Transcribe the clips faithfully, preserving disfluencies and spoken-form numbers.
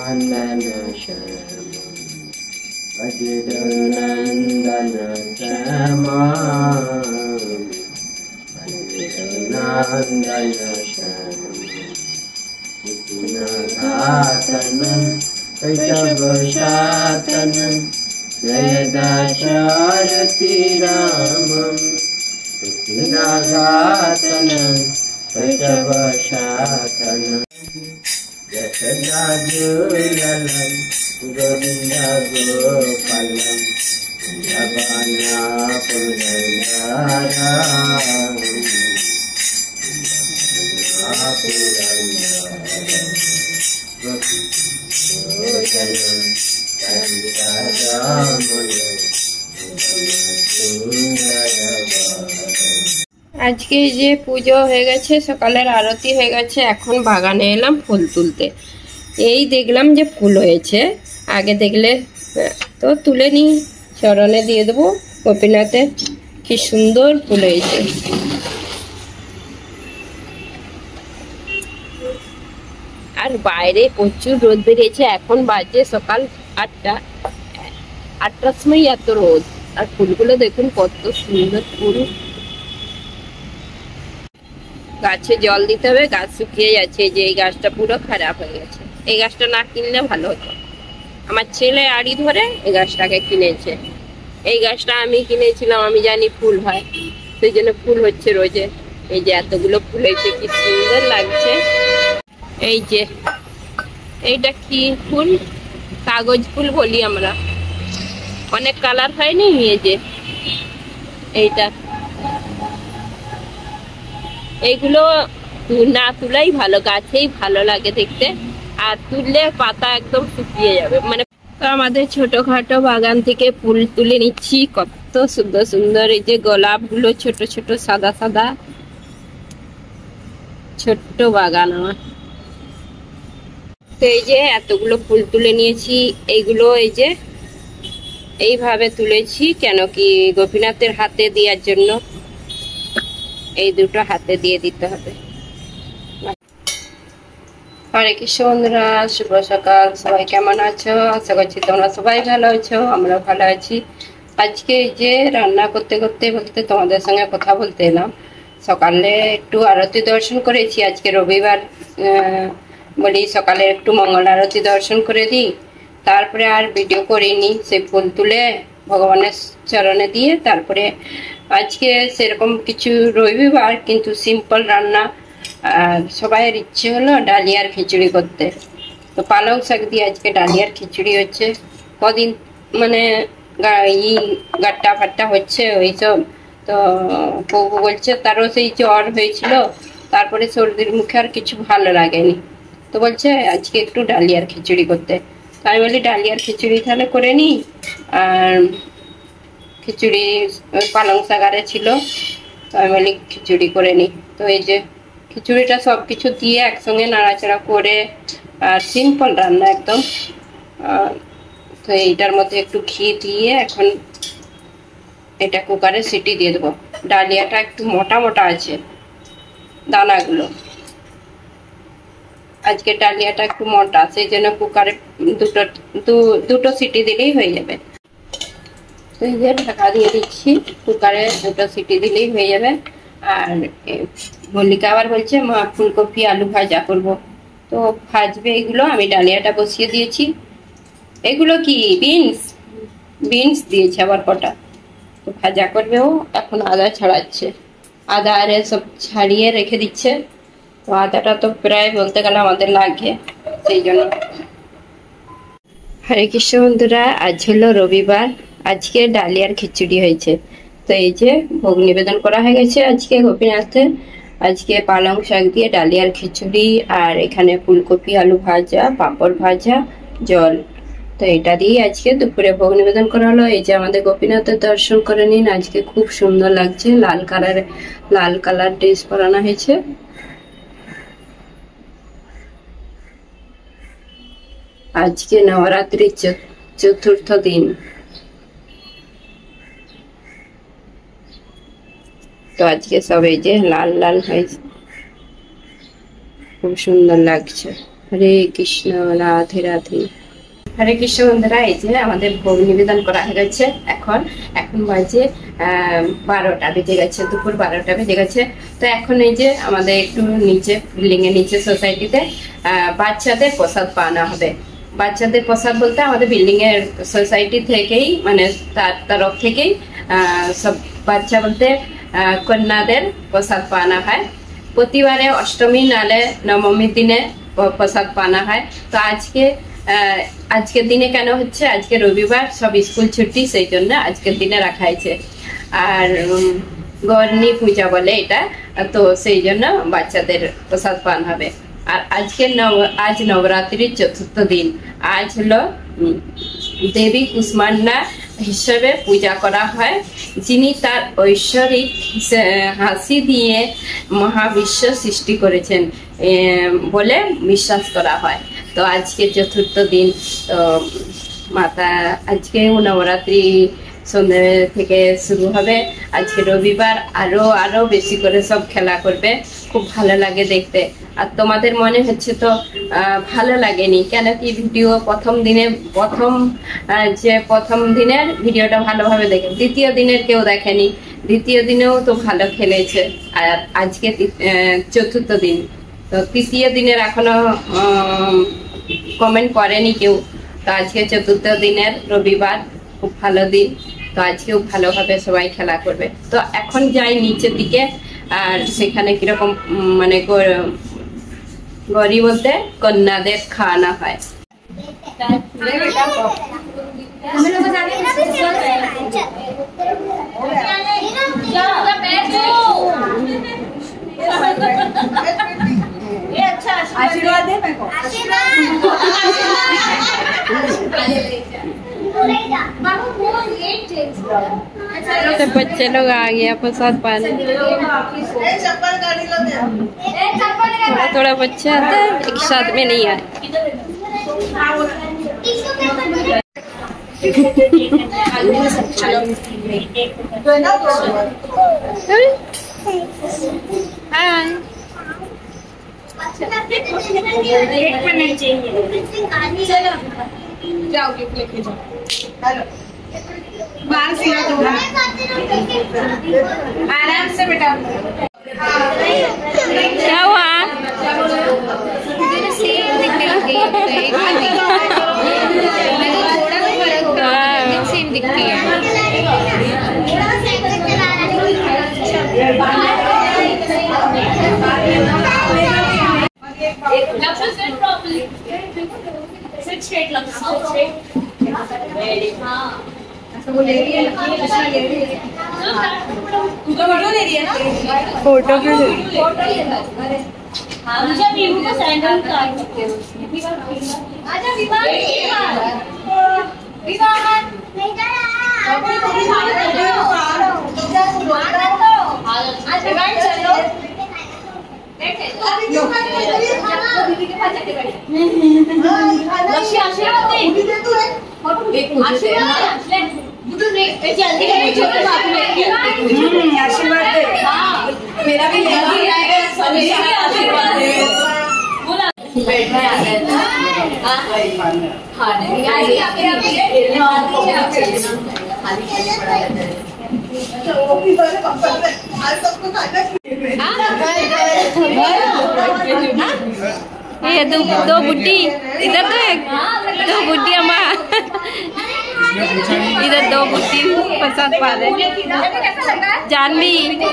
आज के जे पूजो हो गेছে সকালের আরতি হয়ে গেছে এখন বাগানে এলাম ফুল তুলতে এই দেখলাম যে ফুল হয়েছে আগে দেখলে তো তুলে নি চরণে দিয়ে দেব গোপীনাথে কি সুন্দর ফুল হয়েছে আর বাইরে প্রচুর রোদ বেরিয়েছে এখন বাজে সকাল আটটা আটটার সময় এত রোদ আর ফুলগুলো দেখুন কত সুন্দর ফুল গাছে জল দিতে হবে গাছ শুকিয়ে যাচ্ছে যে এই গাছটা পুরো খারাপ হয়ে গেছে এই গাছটা না কিনলে ভালো হতো আমার ছেলে আড়ি ধরে এই গাছটাকে কিনেছে এই গাছটা আমি কিনেছিলাম আমি জানি ফুল হয় সেই জন্য ফুল হচ্ছে রোজে এই যে এতগুলো ফুল হয়েছে কি সুন্দর লাগছে এই যে এইটা কি ফুল কাগজ ফুল বলি আমরা অনেক কালার হয়নি এই যে এইটা এইগুলো না তুলাই ভালো গাছেই ভালো লাগে দেখতে আর তুললে পাতা একদম শুকিয়ে যাবে মানে তো আমাদের ছোটখাটো বাগান থেকে ফুল তুলে নিচ্ছি কত সুন্দর সুন্দর এই যে গোলাপ গুলো ছোট ছোট সাদা সাদা ছোট্ট বাগান আমার তো এই যে এতগুলো ফুল তুলে নিয়েছি এইগুলো এই যে এইভাবে তুলেছি কেন কি গোপীনাথের হাতে দেওয়ার জন্য এই দুটো হাতে দিয়ে দিতে হবে হরে কৃষ্ণ বন্ধুরা শুভ সকাল সবাই কেমন আছো আশা করছি তোমরা সবাই ভালো আছো আমরা ভালো আছি আজকে এই যে রান্না করতে করতে বলতে তোমাদের সঙ্গে কথা বলতে এলাম সকালে একটু আরতি দর্শন করেছি আজকে রবিবার বলি সকালে একটু মঙ্গল আরতি দর্শন করে দিই তারপরে আর ভিডিও করিনি সেই ফুল তুলে ভগবানের চরণে দিয়ে তারপরে আজকে সেরকম কিছু রবিবার কিন্তু সিম্পল রান্না আর সবাইয়ের ইচ্ছে হলো ডালিয়ার খিচুড়ি করতে তো পালং শাক দিয়ে আজকে ডালিয়ার খিচুড়ি হচ্ছে কদিন মানে ই গাট্টা ফাট্টা হচ্ছে ওইসব তো বউ বলছে তারও সেই জ্বর হয়েছিল তারপরে সর্দির মুখে আর কিছু ভালো লাগেনি তো বলছে আজকে একটু ডালিয়ার খিচুড়ি করতে তো আমি বলি ডালিয়ার খিচুড়ি তাহলে করে নিই আর খিচুড়ি পালং শাকারে ছিল তো আমি বলি খিচুড়ি করে নিই তো এই যে খিচুড়িটা সব কিছু দিয়ে একসঙ্গে নাড়াচাড়া করে আর সিম্পল রান্না একদম তো এইটার মধ্যে একটু ঘি দিয়ে এখন এটা কুকারে সিটি দিয়ে দেবো ডালিয়াটা একটু মোটা মোটা আছে দানাগুলো আজকে ডালিয়াটা একটু মোটা সেই জন্য কুকারে দুটো দুটো সিটি দিলেই হয়ে যাবে তো এই যে ঢাকা দিয়ে দিচ্ছি কুকারে দুটো সিটি দিলেই হয়ে যাবে আর মল্লিকা আবার বলছে মা ফুলকপি আলু ভাজা করব তো ভাজবে এগুলো আমি ডালিয়াটা বসিয়ে দিয়েছি এগুলো কি বিনস বিনস দিয়েছে আবার কটা তো ভাজা করবে ও এখন আদা ছাড়াচ্ছে আদা আর সব ছাড়িয়ে রেখে দিচ্ছে তো আদাটা তো প্রায় বলতে গেলে আমাদের লাগে সেই জন্য হরে কৃষ্ণ বন্ধুরা আজ হলো রবিবার আজকে ডালিয়ার খিচুড়ি হয়েছে তো এই যে ভোগ নিবেদন করা হয়ে গেছে আজকে গোপীনাথে আজকে পালং শাক দিয়ে ডালিয়ার খিচুড়ি আর এখানে ফুলকপি আলু ভাজা পাঁপড় ভাজা জল তো এটা দিয়ে আজকে দুপুরে ভোগ নিবেদন করা হলো এই যে আমাদের গোপীনাথের দর্শন করে নিন আজকে খুব সুন্দর লাগছে লাল কালার লাল কালার ড্রেস পরানো হয়েছে আজকে নবরাত্রির চতুর্থ দিন তো আজকে সব এই যে লাল লাল হয়েছে খুব সুন্দর লাগছে হরে কৃষ্ণ, রাধে রাধে। হরে কৃষ্ণ বন্ধুরা, এই যে আমাদের ভোগ নিবেদন করা হয়ে গেছে। এখন এখন বাজে বারোটা বেজে গেছে, দুপুর বারোটা বেজে গেছে। তো এখন এই যে আমাদের একটু নিচে বিল্ডিং এর নিচে সোসাইটিতে বাচ্চাদের প্রসাদ পাওয়ানো হবে। বাচ্চাদের প্রসাদ বলতে আমাদের বিল্ডিং এর সোসাইটি থেকেই, মানে তার তরফ থেকেই সব বাচ্চা বলতে কন্যাদের প্রসাদ পাওয়ানো হয়। প্রতিবারে অষ্টমী নালে নবমীর দিনে প্রসাদ পাওয়ানো হয়। তো আজকে আজকের দিনে কেন হচ্ছে, আজকে রবিবার, সব স্কুল ছুটি, সেই জন্য আজকের দিনে রাখা হয়েছে। আর গর্ণী পূজা বলে এটা, তো সেই জন্য বাচ্চাদের প্রসাদ পান হবে। আর আজকে নব আজ নবরাত্রির চতুর্থ দিন। আজ হলো দেবী কুষ্মান্ডা হিসেবে পূজা করা হয়, যিনি তার ঐশ্বরিক হাসি দিয়ে মহাবিশ্ব সৃষ্টি করেছেন বলে বিশ্বাস করা হয়। তো আজকে চতুর্থ দিন, তো মাতা আজকেও নবরাত্রি সন্ধ্যে থেকে শুরু হবে। আজকে রবিবার, আরো আরো বেশি করে সব খেলা করবে, খুব ভালো লাগে দেখতে। আর তোমাদের মনে হচ্ছে তো ভালো লাগেনি কেন, কি ভিডিও প্রথম দিনে প্রথম যে প্রথম দিনের ভিডিওটা ভালোভাবে দেখে, দ্বিতীয় দিনের কেউ দেখেনি, দ্বিতীয় দিনেও তো ভালো খেলেছে। আর আজকে চতুর্থ দিন, তো তৃতীয় দিনের এখনো কমেন্ট করেনি কেউ। তো আজকে চতুর্থ দিনের রবিবার, খুব ভালো দিন। তো আজকেও ভালোভাবে সবাই খেলা করবে। তো এখন যাই নিচের দিকে, আর সেখানে কিরকম মানে গরি বলতে কন্যাদের খাওয়ানো হয়। आशीर्वाद दे मेरे को। तो बच्चे लोग आ गया प्रसाद पाने। थोड़ा थोड़ा बच्चे आते हैं, एक साथ में नहीं आए। हाय, एक मिनट चाहिए, चलो जाओ गिफ्ट लेके जाओ। हेलो, बाल सीधा दो, आराम से बेटा। क्या हुआ? सेम दिखती है। Sit straight, look straight. हाँ, वो ले रही है, ले रही है। तू तो वीडियो ले रही है ना? फोटो भी ले। हाँ, मुझे वीवू को सैंडल काट सकते हो। आजा विवाह, विवाह, विवाह। नहीं जाना। अपनी थोड़ी मार दो। मार दो। आज विवाह चलो। बैठे। दीदी के पास जाके बैठ। लक्ष्य आशीर्वाद दे। एक आशीर्वाद ले। जल्दी जल्दी छोटे बात में आशीर्वाद दे। हाँ, मेरा भी ले आएगा। आशीर्वाद दे। बोला बैठना है। हाँ, हाँ नहीं आगे आगे आगे खाली खाली पड़ा रहता है। वो भी बड़े पापा ने आज सबको खाना ये दो दो बुड्ढी इधर, तो एक दो बुड्ढी अम्मा इधर, दो बुड्ढी प्रसाद पा रहे। जानवी,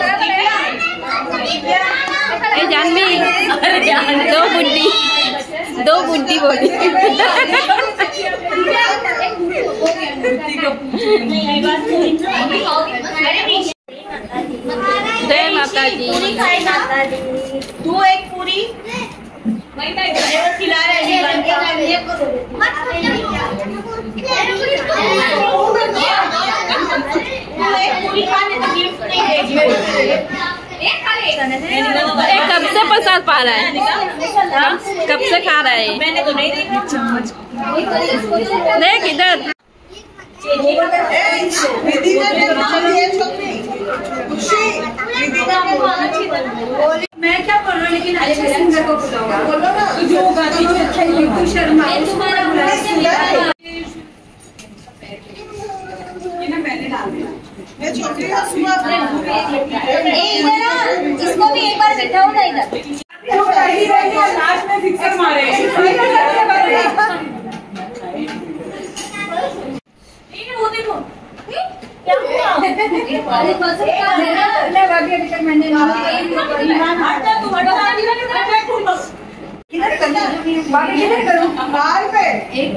ए जानवी, दो बुड्ढी दो बुड्ढी बोली। जय माता जी। तू एक पूरी खिला रहे कब से प्रसाद पा रहा है? कब से खा रहा है? मैंने तो नहीं देखा। देख इधर। मैं क्या कर रहा हूँ, लेकिन अच्छे सिंगर को बुलाओ। बोलो ना जो गाती है। इसको भी एक बार बिठाओ ना इधर। लास्ट में फिक्सर मारे। वो देखो क्या हुआ? अरे बस ना बाकी अभी तक मैंने हटा तू हटा किधर करना बाकी किधर करूं बाल पे एक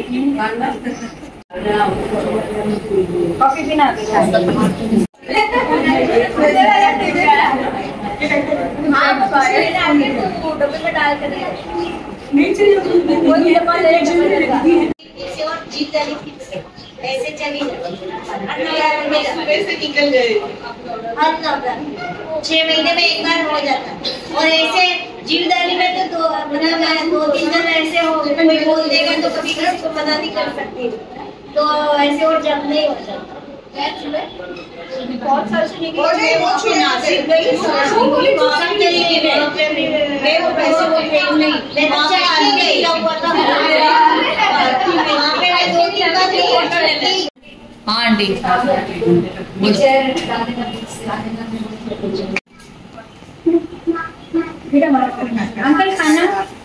कॉफी पीना हाँ फोटो पे डाल कर नीचे और जीत ऐसे चली वैसे निकल गए छह महीने में एक बार हो जाता और ऐसे जीवदानी में तो दो मतलब दो तीन दिन ऐसे हो कोई बोल देगा तो कभी किसी को पता नहीं कर सकती तो ऐसे और जब नहीं हो जाता बहुत साल से निकली नासिक गई सब तरीके में मैं वो पैसे वो ट्रेन नहीं मैं बच्चा आ गई हुआ था वहाँ पे मैं दो तीन बार नहीं हाँ आंटी अंकल खाना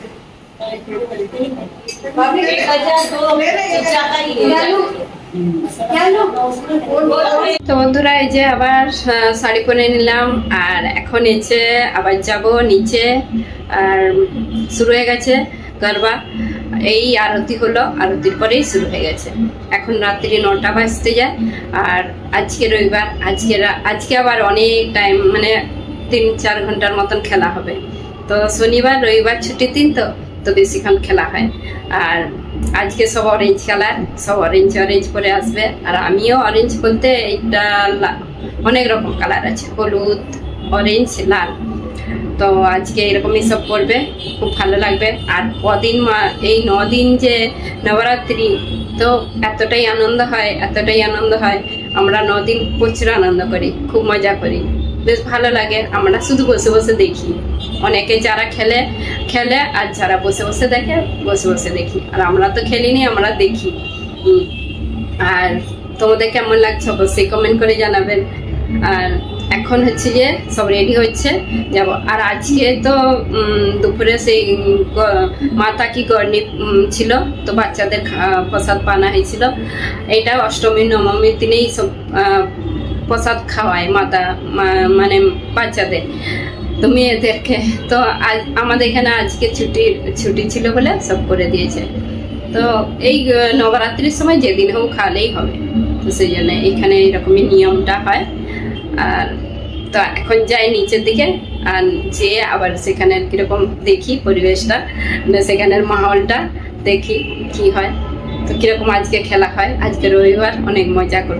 তো বন্ধুরা এই যে আবার শাড়ি পরে নিলাম আর এখন এসে আবার যাব নিচে আর শুরু হয়ে গেছে গরবা এই আরতি হলো আরতির পরেই শুরু হয়ে গেছে এখন রাত্রি নটা বাজতে যায় আর আজকে রবিবার আজকে আজকে আবার অনেক টাইম মানে তিন চার ঘন্টার মতন খেলা হবে তো শনিবার রবিবার ছুটির দিন তো তো বেশিক্ষণ খেলা হয় আর আজকে সব অরেঞ্জ কালার সব অরেঞ্জ অরেঞ্জ করে আসবে আর আমিও অরেঞ্জ বলতে এইটা অনেক রকম কালার আছে হলুদ অরেঞ্জ লাল তো আজকে এরকমই সব পড়বে খুব ভালো লাগবে আর কদিন মা এই নদিন যে নবরাত্রি তো এতটাই আনন্দ হয় এতটাই আনন্দ হয় আমরা নদিন প্রচুর আনন্দ করি খুব মজা করি বেশ ভালো লাগে আমরা শুধু বসে বসে দেখি অনেকে যারা খেলে খেলে আর যারা বসে বসে দেখে বসে বসে দেখি আর আমরা তো খেলিনি আমরা দেখি আর তোমাদের কেমন লাগছে অবশ্যই কমেন্ট করে জানাবেন আর এখন হচ্ছে যে সব রেডি হচ্ছে যাব আর আজকে তো দুপুরে সেই মাতা কি গর্নি ছিল তো বাচ্চাদের প্রসাদ পানা হয়েছিল এটা অষ্টমী নবমীর দিনেই সব প্রসাদ খাওয়ায় মাতা মানে বাচ্চাদের তো মেয়েদেরকে তো আজ আমাদের এখানে আজকে ছুটি ছুটি ছিল বলে সব করে দিয়েছে তো এই নবরাত্রির সময় যেদিন হোক খাওয়ালেই হবে তো সেই জন্য এখানে এরকমই নিয়মটা হয় আর তো এখন যাই নিচের দিকে আর যেয়ে আবার সেখানের কীরকম দেখি পরিবেশটা সেখানের মাহলটা দেখি কি হয় তো কীরকম আজকে খেলা হয় আজকে রবিবার অনেক মজা করব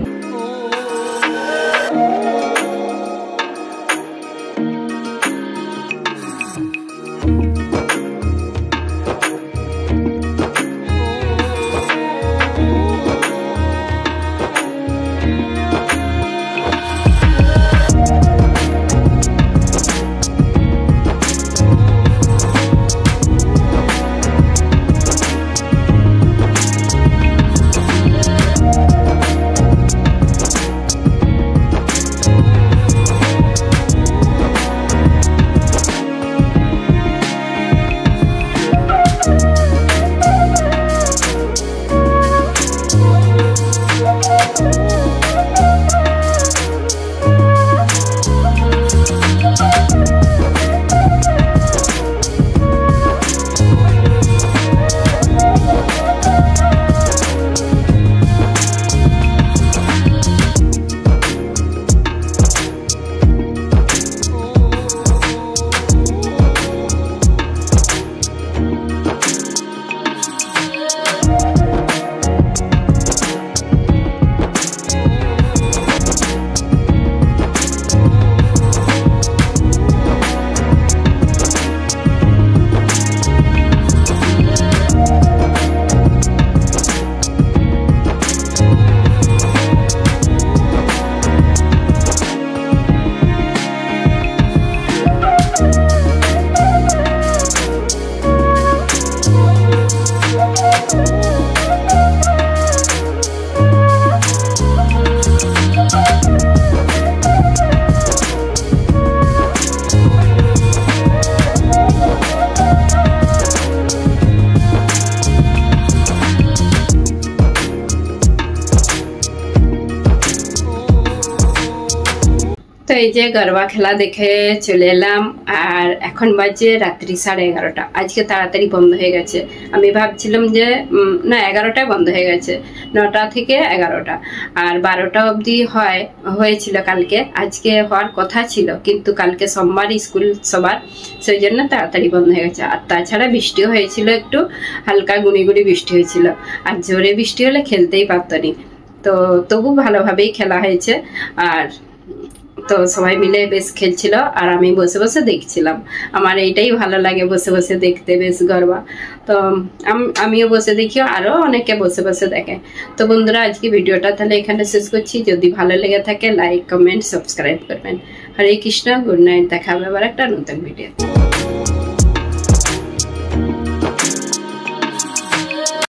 এই যে গরবা খেলা দেখে চলে এলাম আর এখন বাজে রাত্রি সাড়ে এগারোটা। আজকে তাড়াতাড়ি বন্ধ হয়ে গেছে। আমি ভাবছিলাম যে না এগারোটায় বন্ধ হয়ে গেছে, নটা থেকে এগারোটা আর বারোটা অবধি হয় হয়েছিল কালকে, আজকে হওয়ার কথা ছিল কিন্তু কালকে সোমবার স্কুল সবার, সেই জন্য তাড়াতাড়ি বন্ধ হয়ে গেছে। আর তাছাড়া বৃষ্টিও হয়েছিল, একটু হালকা গুঁড়ি গুঁড়ি বৃষ্টি হয়েছিল আর জোরে বৃষ্টি হলে খেলতেই পারতো নি, তো তবু ভালোভাবেই খেলা হয়েছে। আর তো সবাই মিলে বেশ খেলছিল আর আমি বসে বসে দেখছিলাম। আমার এইটাই ভালো লাগে, বসে বসে দেখতে বেশ গর্বা। তো আমিও বসে দেখি, আরও অনেকে বসে বসে দেখে। তো বন্ধুরা আজকে ভিডিওটা তাহলে এখানে শেষ করছি। যদি ভালো লেগে থাকে লাইক কমেন্ট সাবস্ক্রাইব করবেন। হরে কৃষ্ণ, গুড নাইট, দেখা হবে আবার একটা নতুন ভিডিও।